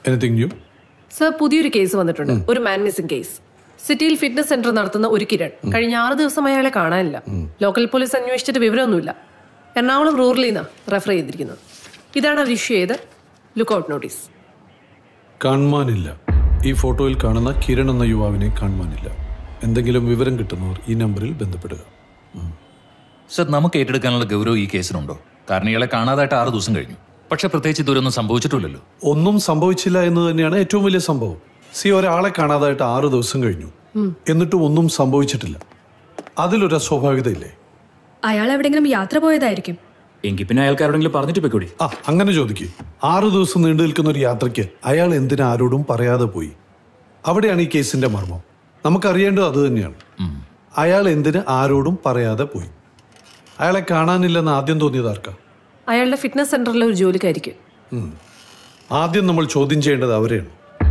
Anything new? Sir, പുതിയൊരു case വന്നിട്ടുണ്ട്. ഒരു മാൻ മിസ്സിംഗ് കേസ്. സിറ്റിയിൽ ഫിറ്റ്നസ് സെന്റർ നടത്തുന്ന ഒരു കിരൺ കഴിഞ്ഞ 6 ദിവസം അയാളെ കാണാനില്ല. ലോക്കൽ പോലീസ് അന്വേഷിച്ചിട്ട് വിവരമൊന്നുമില്ല. എറണാകുളം റൂറലിൽ നിന്നാണ് റെഫർ ചെയ്തിരിക്കുന്നത്. ഇതാണ് അവർ ഇഷ്യൂ ചെയ്ത് ലുക്കൌട്ട് നോട്ടീസ്. കാണുവാനില്ല. ഈ ഫോട്ടോയിൽ കാണുന്ന കിരൺ എന്ന യുവാവിനെ കാണുവാനില്ല. എന്തെങ്കിലും വിവരം കിട്ടുന്നവർ ഈ നമ്പറിൽ ബന്ധപ്പെടുക. സർ, നമുക്ക് ഏറ്റെടുക്കാനുള്ള ഗൗരവം ഈ കേസിനുണ്ടോ? കാരണം ഇയാളെ കാണാതായിട്ട് 6 ദിവസം കഴിഞ്ഞു. പക്ഷെ പ്രത്യേകിച്ച് ഇതുവരെയൊന്നും സംഭവിച്ചിട്ടില്ലല്ലോ. ഒന്നും സംഭവിച്ചില്ല എന്ന് തന്നെയാണ് ഏറ്റവും വലിയ സംഭവം. ഒരാളെ കാണാതായിട്ട് 6 ദിവസം കഴിഞ്ഞു, എന്നിട്ടും ഒന്നും സംഭവിച്ചിട്ടില്ല. അതിലൊരു അസ്വാഭാവികതയില്ലേ? അയാൾ എവിടെയെങ്കിലും യാത്ര പോയതായിരിക്കും. എങ്കിൽ പിന്നെ അയാൾക്ക് ആരോടെങ്കിലും പറഞ്ഞിട്ട് പോയിക്കൂടി. അങ്ങനെ ചോദിക്കേ. 6 ദിവസം നീണ്ടു നിൽക്കുന്ന ഒരു യാത്രയ്ക്ക് അയാൾ എന്തിനാ ആരോടും പറയാതെ പോയി? അവിടെയാണ് ഈ കേസിന്റെ മർമ്മം. നമുക്കറിയേണ്ടത് അത് തന്നെയാണ്. അയാൾ എന്തിന് ആരോടും പറയാതെ പോയി? അയാളെ കാണാനില്ലെന്ന് ആദ്യം തോന്നിയത് ആർക്കാ? അയാളുടെ ഫിറ്റ്നസ് സെന്ററിലെ ഒരു ജോലിക്കായിരിക്കും. ആദ്യം നമ്മൾ ചോദ്യം ചെയ്യേണ്ടത് അവരെയാണ്.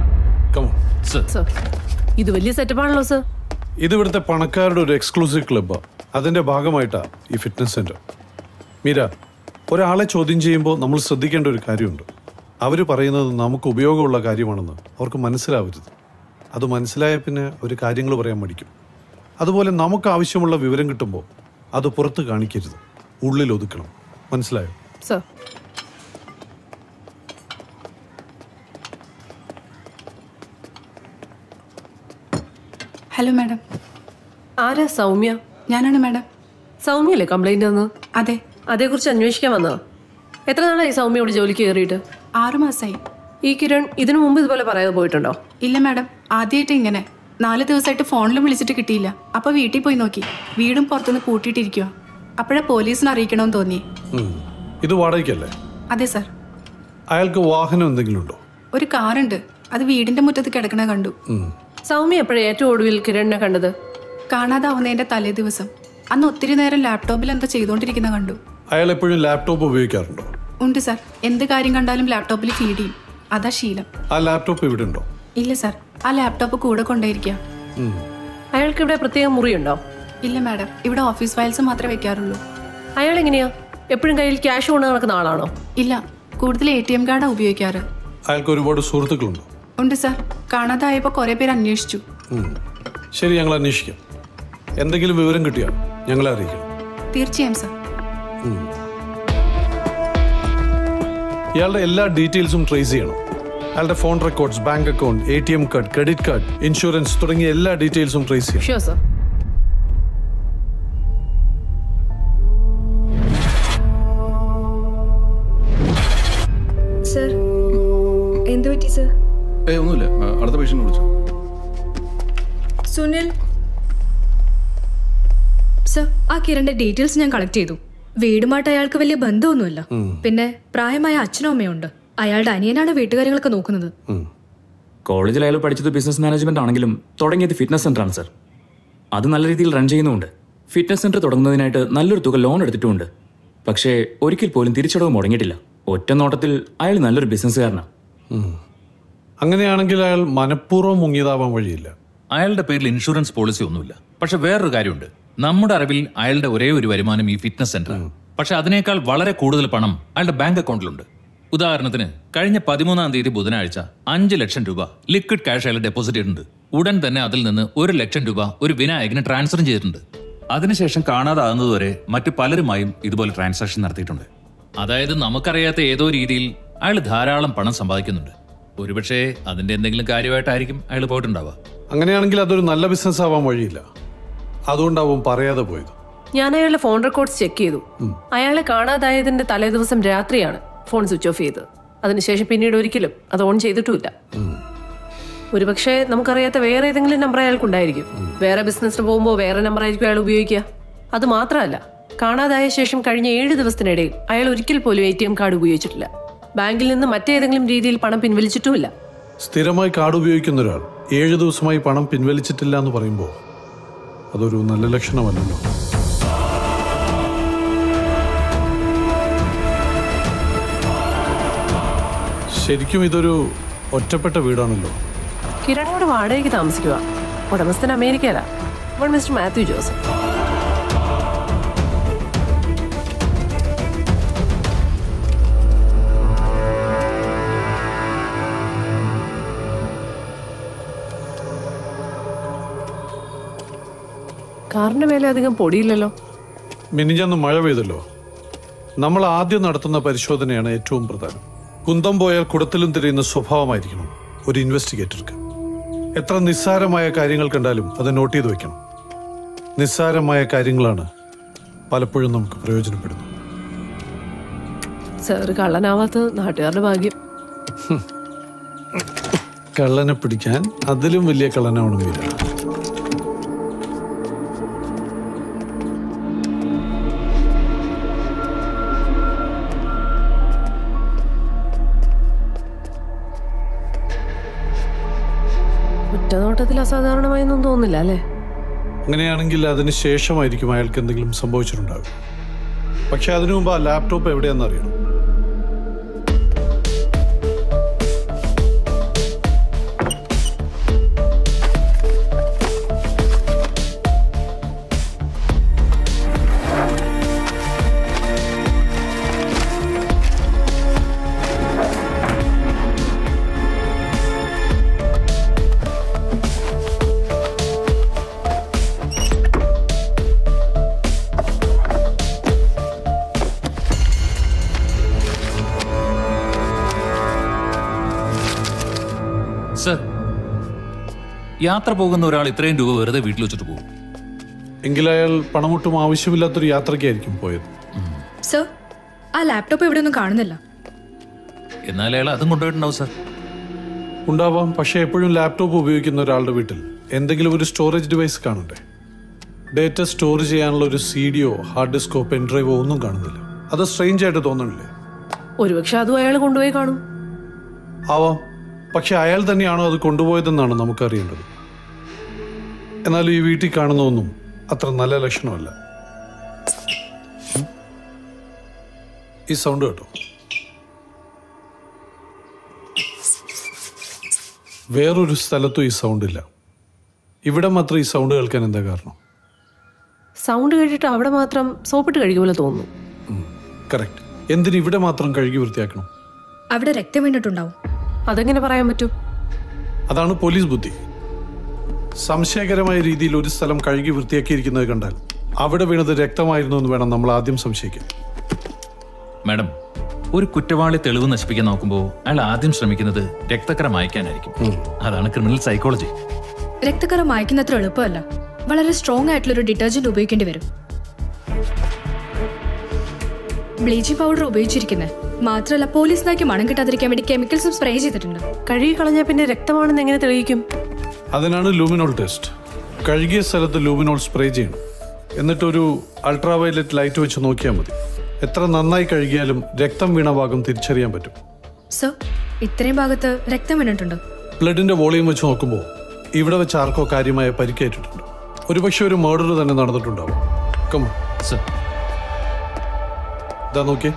ഇത് വലിയ സെറ്റപ്പാണല്ലോ സർ. ഇത് ഇവിടുത്തെ പണക്കാരുടെ ഒരു എക്സ്ക്ലൂസീവ് ക്ലബ്ബാണ്. അതിന്റെ ഭാഗമായിട്ടാ ഈ ഫിറ്റ്നസ് സെന്റർ. മീര, ഒരാളെ ചോദ്യം ചെയ്യുമ്പോൾ നമ്മൾ ശ്രദ്ധിക്കേണ്ട ഒരു കാര്യമുണ്ട്. അവർ പറയുന്നത് നമുക്ക് ഉപയോഗമുള്ള കാര്യമാണെന്ന് അവർക്ക് മനസ്സിലാവരുത്. അത് മനസ്സിലായ പിന്നെ ഒരു കാര്യങ്ങൾ പറയാൻ മടിക്കും. അതുപോലെ നമുക്ക് ആവശ്യമുള്ള വിവരം കിട്ടുമ്പോൾ അത് പുറത്ത് കാണിക്കരുത്, ഉള്ളിൽ ഒതുക്കണം. മനസ്സിലായോ? സർ. Hello madam. ആരാ? സൗമ്യ. ഞാനാണ് മാഡം. സൗമ്യല്ലേ കംപ്ലൈന്റ് വന്നത്? അതെ. അതേക്കുറിച്ച് അന്വേഷിക്കാൻ വന്നതാ. എത്ര നാളായി സൗമ്യയോട് ജോലിക്ക് കയറിയിട്ട്? 6 മാസമായി. ഈ കിരൺ ഇതിനു മുമ്പ് ഇതുപോലെ പറയാതെ പോയിട്ടുണ്ടോ? ഇല്ല മാഡം, ആദ്യമായിട്ട് ഇങ്ങനെ. 4 ദിവസമായിട്ട് ഫോണിലും വിളിച്ചിട്ട് കിട്ടിയില്ല. അപ്പൊ വീട്ടിൽ പോയി നോക്കി, വീടും പുറത്തുനിന്ന് പൂട്ടിയിട്ടിരിക്കുക. അപ്പോഴാ പോലീസിനെ അറിയിക്കണമെന്ന് തോന്നി. ഇത് വാടകയ്ക്കല്ലേ? അതെ സർ. അയാൾക്ക് വാഹനം എന്തെങ്കിലും ഉണ്ടോ? ഒരു കാറുണ്ട്, അത് വീടിന്റെ മുറ്റത്ത് കിടക്കണ കണ്ടു. സൗമ്യ എപ്പോഴാണ് ഏറ്റവും ഒടുവിൽ കിരണിനെ കണ്ടത്? കാണാതാവുന്നതിന്റെ തലേ ദിവസം. അന്ന് ഒത്തിരി നേരം ലാപ്ടോപ്പിൽ എന്താ ചെയ്തോണ്ടിരിക്കുന്ന കണ്ടു. അയാൾ എപ്പോഴും ലാപ്ടോപ്പ് ഉപയോഗിക്കാറുണ്ടോ? ഉണ്ട് സർ. എന്ത് കാര്യം കണ്ടാലും ലാപ്ടോപ്പിൽ ഫീഡ് ചെയ്യും. അതാ ശീലം. ആ ലാപ്ടോപ്പ് ഇവിടെ ഉണ്ടോ? ഇല്ല സർ, ആ ലാപ്ടോപ്പ് കൂടെ കൊണ്ടേയിരിക്കുക. അയാൾക്ക് ഇവിടെ പ്രത്യേക മുറിയുണ്ടോ? ഇല്ല മാഡം, ഇവിടെ ഓഫീസ് ഫയൽസ് മാത്രമേ വെക്കാറുള്ളൂ. അയാൾ എങ്ങനെയാ എപ്പോഴും കയ്യിൽ ക്യാഷ് കൊണ്ട് നടക്കുന്ന ആളാണോ? ഇല്ല, കൂടുതൽ ATM കാർഡാണ് ഉപയോഗിക്കാറ്. അയാൾക്ക് ഒരുപാട് സുഹൃത്തുക്കളുണ്ടോ? ഉണ്ട് സർ. കാണാതായപ്പോ കുറെ പേര് അന്വേഷിച്ചു. ശരി, ഞങ്ങൾ അന്വേഷിക്കാം. എന്തെങ്കിലും വിവരം കിട്ടിയാൽ ഞങ്ങളെ അറിയിക്കണം. തീർച്ചയായും സർ. ഇയാളുടെ എല്ലാ ഡീറ്റെയിൽസും ട്രേസ് ചെയ്യണം. അയാളുടെ phone records, bank account, ATM card, credit card, insurance തുടങ്ങിയ എല്ലാ ഡീറ്റെയിൽസും ട്രേസ് ചെയ്യണം. Sure sir. സർ, എന്ത് പറ്റി സർ? ഒന്നുമില്ല, അടുത്ത പേഷ്യന്റ് വിളിച്ചു. സുനിൽ സർ, ആ കിരണിന്റെ ഡീറ്റെയിൽസ് ഞാൻ കളക്ട് ചെയ്തു. വീടുമായിട്ട് അയാൾക്ക് വലിയ ബന്ധമൊന്നുമില്ല. പിന്നെ പ്രായമായ അച്ഛനും അമ്മയും ഉണ്ട്. അയാളുടെ അനിയനാണ് വീട്ടുകാര്യങ്ങളൊക്കെ നോക്കുന്നത്. കോളേജിൽ അയാൾ പഠിച്ചത് ബിസിനസ് മാനേജ്മെന്റ് ആണെങ്കിലും തുടങ്ങിയത് ഫിറ്റ്നസ് സെന്റർ ആണ് സർ. അത് നല്ല രീതിയിൽ റൺ ചെയ്യുന്നുണ്ട്. ഫിറ്റ്നസ് സെന്റർ തുടങ്ങുന്നതിനായിട്ട് നല്ലൊരു തുക ലോൺ എടുത്തിട്ടുമുണ്ട്. പക്ഷേ ഒരിക്കൽ പോലും തിരിച്ചടവ് മുടങ്ങിയിട്ടില്ല. ഒറ്റ നോട്ടത്തിൽ അയാൾ നല്ലൊരു ബിസിനസ്സുകാരനാണ്. അങ്ങനെയാണെങ്കിൽ അയാൾ മനഃപൂർവ്വം മുങ്ങിയതാവാൻ വഴിയില്ല. അയാളുടെ പേരിൽ ഇൻഷുറൻസ് പോളിസി ഒന്നുമില്ല. പക്ഷെ വേറൊരു കാര്യമുണ്ട്. നമ്മുടെ അറിവിൽ അയാളുടെ ഒരേ ഒരു വരുമാനം ഈ ഫിറ്റ്നസ് സെന്ററാണ്. പക്ഷെ അതിനേക്കാൾ വളരെ കൂടുതൽ പണം അയാളുടെ ബാങ്ക് അക്കൗണ്ടിലുണ്ട്. ഉദാഹരണത്തിന് കഴിഞ്ഞ 13-ാം തീയതി ബുധനാഴ്ച 5 ലക്ഷം രൂപ ലിക്വിഡ് ക്യാഷ് അയാൾ ഡെപ്പോസിറ്റ് ചെയ്തിട്ടുണ്ട്. ഉടൻ തന്നെ അതിൽ നിന്ന് 1 ലക്ഷം രൂപ ഒരു വിനായകന് ട്രാൻസ്ഫർ ചെയ്തിട്ടുണ്ട്. അതിനുശേഷം കാണാതാകുന്നതുവരെ മറ്റു പലരുമായും ഇതുപോലെ ട്രാൻസാക്ഷൻ നടത്തിയിട്ടുണ്ട്. അതായത് നമുക്കറിയാത്ത ഏതോ രീതിയിൽ അയാൾ ധാരാളം പണം സമ്പാദിക്കുന്നുണ്ട്. ഒരുപക്ഷെ അതിന്റെ എന്തെങ്കിലും കാര്യമായിട്ടായിരിക്കും അയാൾ പോയിട്ടുണ്ടാവുക. അങ്ങനെയാണെങ്കിൽ അതൊരു നല്ല ബിസിനസ് ആവാൻ വഴിയില്ല. അതുകൊണ്ടാവും പറയാതെ പോയത്. ഞാൻ അയാളുടെ ഫോൺ റെക്കോർഡ്സ് ചെക്ക് ചെയ്തു. അയാളെ കാണാതായതിന്റെ തലേ ദിവസം രാത്രിയാണ് ഫോൺ സ്വിച്ച് ഓഫ് ചെയ്തത്. അതിനുശേഷം പിന്നീട് ഒരിക്കലും അത് ഓൺ ചെയ്തിട്ടുമില്ല. ഒരുപക്ഷെ നമുക്കറിയാത്ത വേറെ ഏതെങ്കിലും നമ്പർ അയാൾക്കുണ്ടായിരിക്കും. വേറെ ബിസിനസ്സിന് പോകുമ്പോൾ വേറെ നമ്പർ ആയിരിക്കും അയാൾ ഉപയോഗിക്കുക. അത് മാത്രമല്ല, കാണാതായ ശേഷം കഴിഞ്ഞ 7 ദിവസത്തിനിടയിൽ അയാൾ ഒരിക്കൽ പോലും ATM കാർഡ് ഉപയോഗിച്ചിട്ടില്ല. ബാങ്കിൽ നിന്ന് മറ്റേതെങ്കിലും രീതിയിൽ പണം പിൻവലിച്ചിട്ടുമില്ല. സ്ഥിരമായി കാർഡ് ഉപയോഗിക്കുന്ന ഒരാൾ 7 ദിവസമായി പണം പിൻവലിച്ചിട്ടില്ല എന്ന് പറയുമ്പോൾ അതൊരു നല്ല ലക്ഷണമല്ലല്ലോ. ശരിക്കും ഇതൊരു ഒറ്റപ്പെട്ട വീടാണല്ലോ. കിരണിയോട് വാടകയ്ക്ക് താമസിക്കുക. ഉടമസ്ഥൻ അമേരിക്കയിലാ. Mister Mathew Joseph. കാറിന്റെ മേലെ അധികം പൊടിയില്ലല്ലോ. മിനിഞ്ഞന്ന് മഴ പെയ്തല്ലോ. നമ്മൾ ആദ്യം നടത്തുന്ന പരിശോധനയാണ് ഏറ്റവും പ്രധാനം. കുന്തം പോയാൽ കുടത്തിലും തിരിയുന്ന സ്വഭാവമായിരിക്കണം ഒരു ഇൻവെസ്റ്റിഗേറ്റർക്ക്. എത്ര നിസ്സാരമായ കാര്യങ്ങൾ കണ്ടാലും അത് നോട്ട് ചെയ്ത് വെക്കണം. നിസ്സാരമായ കാര്യങ്ങളാണ് പലപ്പോഴും നമുക്ക് പ്രയോജനപ്പെടുന്നത്. സാറ് കള്ളനാവാത്തത് നാട്ടുകാരുടെ ഭാഗ്യം. കള്ളനെ പിടിക്കാൻ അതിലും വലിയ കള്ളനാവണം മീര. ഒറ്റനോട്ടത്തിൽ അസാധാരണമായൊന്നും തോന്നില്ല അല്ലേ? അങ്ങനെയാണെങ്കിൽ അതിന് ശേഷമായിരിക്കും അയാൾക്ക് എന്തെങ്കിലും സംഭവിച്ചിട്ടുണ്ടാകും. പക്ഷെ അതിനു മുമ്പ് ആ ലാപ്ടോപ്പ് എവിടെയാണെന്ന് അറിയണം. സർ, യാത്ര പോകുന്ന ഒരാൾ ഇത്രയും രൂപ വെറുതെ വീട്ടിൽ വെച്ചിട്ട് പോകും? എങ്കിൽ അയാൾ പണമൊട്ടും ആവശ്യമില്ലാത്തൊരു യാത്രയ്ക്കായിരിക്കും പോയത്. സർ, ആ ലാപ്ടോപ്പ് ഇവിടെ ഒന്നും കാണുന്നില്ല. എന്നാൽ അയാൾ അതും കൊണ്ടുപോയിട്ടുണ്ടാവും സർ. ഉണ്ടാവാം. പക്ഷെ എപ്പോഴും ലാപ്ടോപ്പ് ഉപയോഗിക്കുന്ന ഒരാളുടെ വീട്ടിൽ എന്തെങ്കിലും ഒരു സ്റ്റോറേജ് ഡിവൈസ് കാണണ്ടേ? ഡേറ്റ സ്റ്റോർ ചെയ്യാനുള്ള ഒരു സിഡിയോ ഹാർഡ് ഡിസ്കോ പെൻഡ്രൈവോ ഒന്നും കാണുന്നില്ല. അത് സ്ട്രെയിഞ്ച് ആയിട്ട് തോന്നണില്ലേ? ഒരുപക്ഷെ അതും അയാൾ കൊണ്ടുപോയി കാണും. ആവാം. പക്ഷെ അയാൾ തന്നെയാണോ അത് കൊണ്ടുപോയതെന്നാണ് നമുക്കറിയേണ്ടത്. എന്നാലും ഈ വീട്ടിൽ കാണുന്നതൊന്നും അത്ര നല്ല ലക്ഷണമല്ല. ഈ സൗണ്ട് കേട്ടോ? വേറൊരു സ്ഥലത്തും ഈ സൗണ്ട് ഇല്ല. ഇവിടെ മാത്രം ഈ സൗണ്ട് കേൾക്കാൻ എന്താ കാരണം? സൗണ്ട് കേട്ടിട്ട് അവിടെ മാത്രം സോപ്പിട്ട് കഴിക്കുമല്ലോ തോന്നുന്നു. കറക്റ്റ്. എന്തിന് ഇവിടെ മാത്രം കഴുകി വൃത്തിയാക്കണം? അവിടെ രക്തം വീണിട്ടുണ്ടാവും. അതെങ്ങനെ പറയാൻ പറ്റും? അതാണ് പോലീസ് ബുദ്ധി. സംശയകരമായ രീതിയിൽ ഒരു സ്ഥലം കഴുകി വൃത്തിയാക്കിയിരിക്കുന്നത് കണ്ടാൽ അവിടെ വീണത് രക്തമായിരുന്നു എന്ന് വേണം നമ്മൾ ആദ്യം സംശയിക്കാൻ. മാഡം, ഒരു കുറ്റവാളി തെളിവ് നശിപ്പിക്കാൻ നോക്കുമ്പോൾ അയാൾ ആദ്യം ശ്രമിക്കുന്നത് രക്തക്കറ മായ്ക്കാനായിരിക്കും. അതാണ് ക്രിമിനൽ സൈക്കോളജി. രക്തക്കറ മായ്ക്കുന്നത്ര എളുപ്പമല്ല. വളരെ സ്ട്രോങ് ആയിട്ടുള്ളൊരു ഡിറ്റർജന്റ് ഉപയോഗിക്കേണ്ടി വരും. ബ്ലീച്ചിങ് പൗഡർ ഉപയോഗിച്ചിരിക്കുന്നത് മാത്രമല്ല, പോലീസ് നായ്ക്ക് മണം കിട്ടാതിരിക്കാൻ വേണ്ടി കെമിക്കൽസും സ്പ്രേ ചെയ്തിട്ടുണ്ട്. കഴുകി കളഞ്ഞാൽ പിന്നെ രക്തമാണെന്ന് എങ്ങനെ തെളിയിക്കും? അതിനാണ് ലൂമിനോൾ ടെസ്റ്റ്. കഴുകിയ സ്ഥലത്ത് ലൂമിനോൾ സ്പ്രേ ചെയ്യണം. എന്നിട്ടൊരു അൾട്രാവയലറ്റ് ലൈറ്റ് വെച്ച് നോക്കിയാൽ മതി. എത്ര നന്നായി കഴുകിയാലും രക്തം വീണ ഭാഗം തിരിച്ചറിയാൻ പറ്റും. സർ, ഇത്രയും ഭാഗത്ത് രക്തം വീണിട്ടുണ്ട്. ബ്ലഡിന്റെ വോളിയം വെച്ച് നോക്കുമ്പോൾ ഇവിടെ വെച്ച് ആർക്കോ കാര്യമായ പരിക്കേറ്റിട്ടുണ്ട്. ഒരുപക്ഷെ ഒരു മർഡർ തന്നെ നടന്നിട്ടുണ്ടാവും. Come on sir. ഇതാ നോക്കിയേ.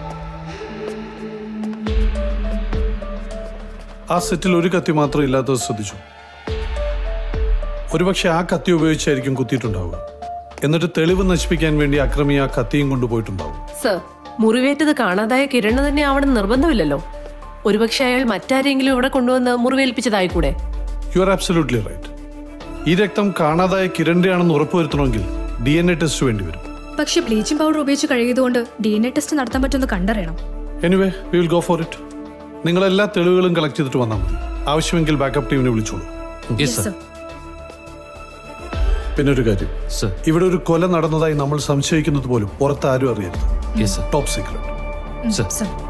ആ സെറ്റിൽ ഒരു കത്തി മാത്രം ഇല്ലാത്തത് ശ്രദ്ധിച്ചു. ഒരുപക്ഷെ ആ കത്തി ഉപയോഗിച്ചായിരിക്കും കുത്തിയിട്ടുണ്ടാവുക. എന്നിട്ട് തെളിവ് നശിപ്പിക്കാൻ വേണ്ടി അക്രമി ആ കത്തിയും കൊണ്ടുപോയിട്ടുണ്ടാവും. സർ, മുറിവേറ്റത് കാണാതായ കിരണ് തന്നെ ആവണം നിർബന്ധമില്ലല്ലോ. ഒരുപക്ഷെ അയാൾ മറ്റാരെങ്കിലും ഇവിടെ കൊണ്ടുവന്ന് മുറിവേൽപ്പിച്ചതായിക്കൂടെ? You are absolutely right. ഈ രക്തം കാണാതായ കിരണിന്റെ ആണെന്ന് ഉറപ്പുവരുത്തണമെങ്കിൽ DNA ടെസ്റ്റ് വേണ്ടി വരും. പക്ഷെ ബ്ലീച്ചിങ് പൗഡർ ഉപയോഗിച്ച് കഴുകിയതുകൊണ്ട് DNA ടെസ്റ്റ് നടത്താൻ പറ്റുമെന്ന് കണ്ടറിയണം. Anyway, we will go for it. നിങ്ങൾ എല്ലാ തെളിവുകളും കളക്ട് ചെയ്തിട്ട് വന്നാൽ മതി. ആവശ്യമെങ്കിൽ ബാക്കപ്പ് ടീമിനെ വിളിച്ചോളൂ. പിന്നെ ഒരു കാര്യം, ഇവിടെ ഒരു കൊല നടന്നതായി നമ്മൾ സംശയിക്കുന്നത് പോലും പുറത്ത് ആരും അറിയരുത്. Top secret.